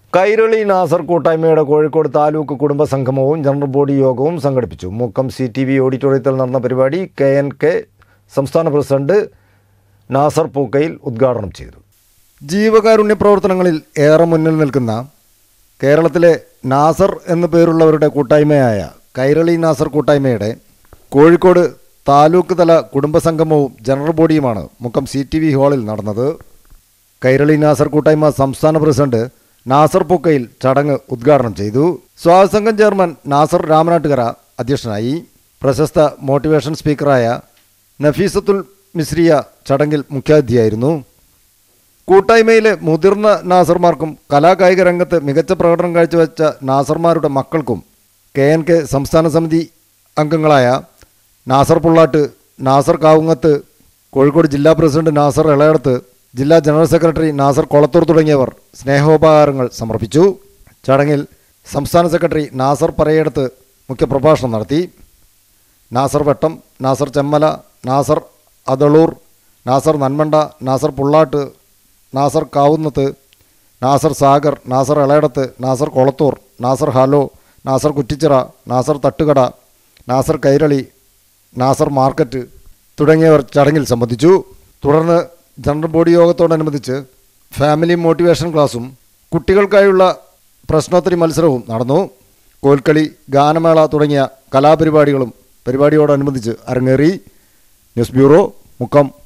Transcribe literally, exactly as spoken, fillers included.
കൈരളി നാസർ കൂട്ടായ്മയുടെ കോഴിക്കോട് താലൂക്ക് കുടുംബസംഗമവും general body യോഗവും സംഘടിപ്പിച്ചു. മുക്കം സി ടി വി ഓഡിറ്റോറിയത്തിൽ നടന്ന പരിപാടി കെ എൻ കെ സംസ്ഥാന പ്രസിഡന്റ് നാസർ പൂക്കയിൽ ഉദ്ഘാടനം ചെയ്തു. ജീവകാരുണ്യ പ്രവർത്തനങ്ങളിൽ ഏറെ മുന്നിൽ നിൽക്കുന്ന കേരളത്തിലെ നാസർ എന്നു പേരുള്ളവരുടെ കൂട്ടായ്മയായ കൈരളി നാസർ കൂട്ടായ്മയുടെ കോഴിക്കോട് താലൂക്ക് തല കുടുംബസംഗമവും ജനറൽ ബോഡിയുമാണ് മുക്കം സി ടി വി ഹാളിൽ നടന്നത്. കൈരളി നാസർ കൂട്ടായ്മ സംസ്ഥാന പ്രസിഡന്റ് നാസർ പൂക്കയിൽ ചടങ്ങ് ഉദ്ഘാടനം ചെയ്തു. സ്വാഗതസംഘം ചെയർമാൻ നാസർ രാമനാട്ടുകര അധ്യക്ഷനായി. പ്രശസ്ത മോട്ടിവേഷൻ സ്പീക്കറായ നഫീസത്തുൽ മിസ്രിയ ചടങ്ങിൽ മുഖ്യാതിഥിയായിരുന്നു. കൂട്ടായ്മയിലെ മുതിർന്ന നാസർമാർക്കും കലാകായിക രംഗത്ത് മികച്ച പ്രകടനം കാഴ്ചവെച്ച നാസർമാരുടെ മക്കൾക്കും കെ എൻ കെ സംസ്ഥാന സമിതി അംഗങ്ങളായ നാസർ പുള്ളാട്ട്, നാസർ കാവുങ്ങത്ത്, കോഴിക്കോട് ജില്ലാ പ്രസിഡന്റ് നാസർ ഇളയടത്ത്, ജില്ലാ ജനറൽ സെക്രട്ടറി നാസർ കൊളത്തൂർ തുടങ്ങിയവർ സ്നേഹോപഹാരങ്ങൾ സമർപ്പിച്ചു. ചടങ്ങിൽ സംസ്ഥാന സെക്രട്ടറി നാസർ പറയേടത്ത് മുഖ്യപ്രഭാഷണം നടത്തി. നാസർ വെട്ടം, നാസർ ചെമ്മല, നാസർ അതളൂർ, നാസർ നന്മണ്ട, നാസർ പുള്ളാട്ട്, നാസർ കാവുന്നത്ത്, നാസർ സാഗർ, നാസർ ഇളയടത്ത്, നാസർ കൊളത്തൂർ, നാസർ ഹാലോ, നാസർ കുറ്റിച്ചിറ, നാസർ തട്ടുകട, നാസർ കൈരളി, നാസർ മാർക്കറ്റ് തുടങ്ങിയവർ ചടങ്ങിൽ സംബന്ധിച്ചു. തുടർന്ന് ജനറൽ ബോഡി യോഗത്തോടനുബന്ധിച്ച് ഫാമിലി മോട്ടിവേഷൻ ക്ലാസും കുട്ടികൾക്കായുള്ള പ്രശ്നോത്തരി മത്സരവും നടന്നു. കോൽക്കളി, ഗാനമേള തുടങ്ങിയ കലാപരിപാടികളും പരിപാടിയോടനുബന്ധിച്ച് അരങ്ങേറി. News bureau, Mukkam.